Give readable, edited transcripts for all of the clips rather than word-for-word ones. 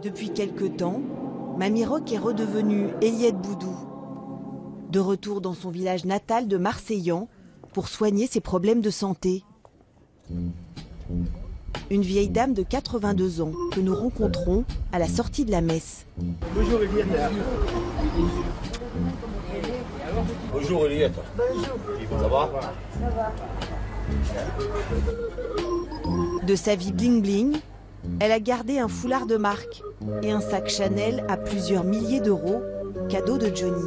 Depuis quelque temps, Mamie Roque est redevenue Eliette Boudou. De retour dans son village natal de Marseillan pour soigner ses problèmes de santé. Une vieille dame de 82 ans que nous rencontrons à la sortie de la messe. Bonjour Eliette. Bonjour Eliette. Bonjour. Ça va? De sa vie bling-bling, elle a gardé un foulard de marque et un sac Chanel à plusieurs milliers d'euros, cadeau de Johnny.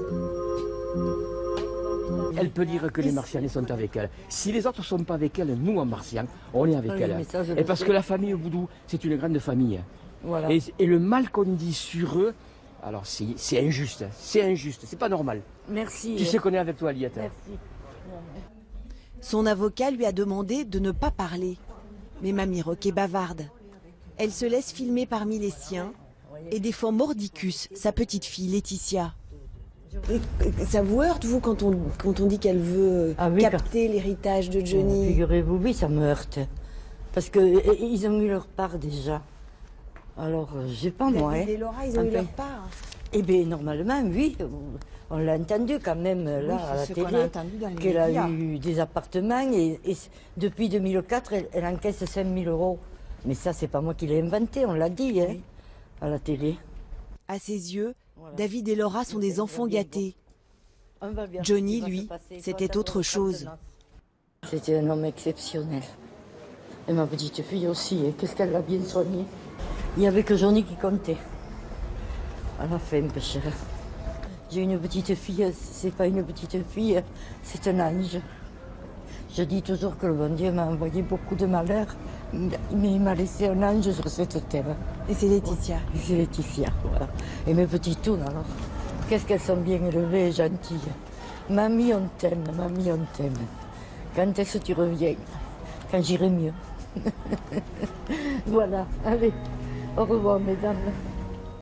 Elle peut dire que les Martianais sont avec elle. Si les autres ne sont pas avec elle, nous en Martiens, on est avec elle. Et parce que la famille Boudou, c'est une grande famille. Voilà. Et le mal qu'on dit sur eux, alors c'est injuste, c'est pas normal. Merci. Tu sais qu'on est avec toi, Eliette. Merci. Son avocat lui a demandé de ne pas parler. Mais Mamie Roque est bavarde. Elle se laisse filmer parmi les siens et défend mordicus, sa petite fille Laetitia. Ça vous heurte, vous, quand on dit qu'elle veut capter l'héritage de Johnny? Figurez-vous, oui, ça me heurte. Parce qu'ils ont eu leur part déjà. Alors, j'ai pas moi. David et Laura, ils ont eu leur part. Eh bien, normalement, oui. On l'a entendu quand même, là, à la télé, qu'elle a eu des appartements. Et depuis 2004, elle encaisse 5 000 euros. Mais ça, c'est pas moi qui l'ai inventé, on l'a dit, hein, à la télé. À ses yeux, David et Laura sont des enfants gâtés. Johnny, lui, c'était autre chose. C'était un homme exceptionnel. Et ma petite fille aussi, hein. Qu'est-ce qu'elle l'a bien soigné. Il n'y avait que Johnny qui comptait. À la fin, pécheur. J'ai une petite fille, c'est pas une petite fille, c'est un ange. Je dis toujours que le bon Dieu m'a envoyé beaucoup de malheurs, mais il m'a laissé un ange sur cette terre. Et c'est Laetitia. C'est Laetitia, voilà. Et mes petites tounes, alors. Qu'est-ce qu'elles sont bien élevées et gentilles. Mamie, on t'aime, mamie, on t'aime. Quand est-ce que tu reviens? Quand j'irai mieux. Voilà, allez, au revoir, mesdames.